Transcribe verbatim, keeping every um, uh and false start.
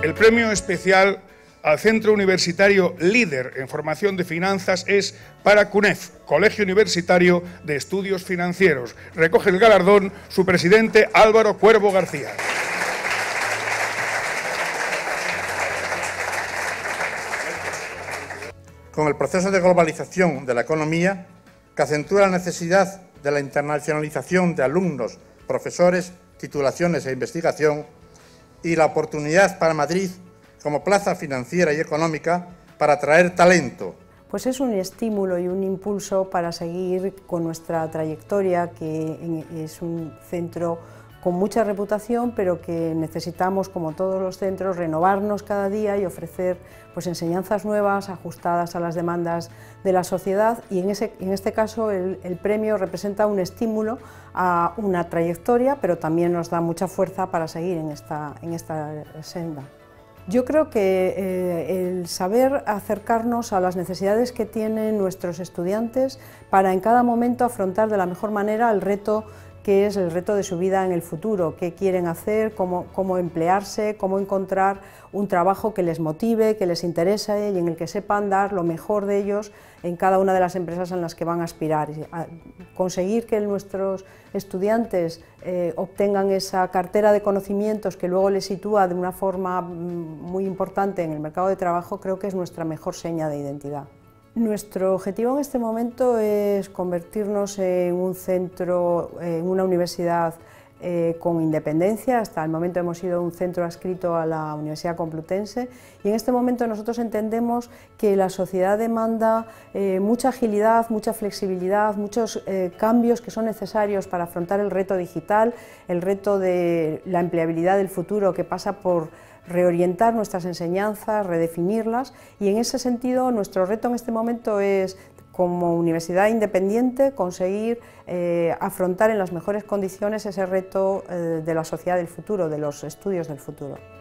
El premio especial al Centro Universitario Líder en Formación de Finanzas es para CUNEF, Colegio Universitario de Estudios Financieros. Recoge el galardón su presidente Álvaro Cuervo García. Con el proceso de globalización de la economía, que acentúa la necesidad de la internacionalización de alumnos, profesores, titulaciones e investigación, y la oportunidad para Madrid como plaza financiera y económica para atraer talento. Pues es un estímulo y un impulso para seguir con nuestra trayectoria, que es un centro con mucha reputación, pero que necesitamos, como todos los centros, renovarnos cada día y ofrecer pues, enseñanzas nuevas, ajustadas a las demandas de la sociedad, y en, ese, en este caso el, el premio representa un estímulo a una trayectoria, pero también nos da mucha fuerza para seguir en esta, en esta senda. Yo creo que eh, el saber acercarnos a las necesidades que tienen nuestros estudiantes para en cada momento afrontar de la mejor manera el reto que es el reto de su vida en el futuro, qué quieren hacer, cómo, cómo emplearse, cómo encontrar un trabajo que les motive, que les interese y en el que sepan dar lo mejor de ellos en cada una de las empresas en las que van a aspirar. Conseguir que nuestros estudiantes eh, obtengan esa cartera de conocimientos que luego les sitúa de una forma muy importante en el mercado de trabajo, creo que es nuestra mejor seña de identidad. Nuestro objetivo en este momento es convertirnos en un centro, en una universidad eh, con independencia. Hasta el momento hemos sido un centro adscrito a la Universidad Complutense y en este momento nosotros entendemos que la sociedad demanda eh, mucha agilidad, mucha flexibilidad, muchos eh, cambios que son necesarios para afrontar el reto digital, el reto de la empleabilidad del futuro, que pasa por reorientar nuestras enseñanzas, redefinirlas, y en ese sentido nuestro reto en este momento es, como universidad independiente, conseguir eh, afrontar en las mejores condiciones ese reto eh, de la sociedad del futuro, de los estudios del futuro.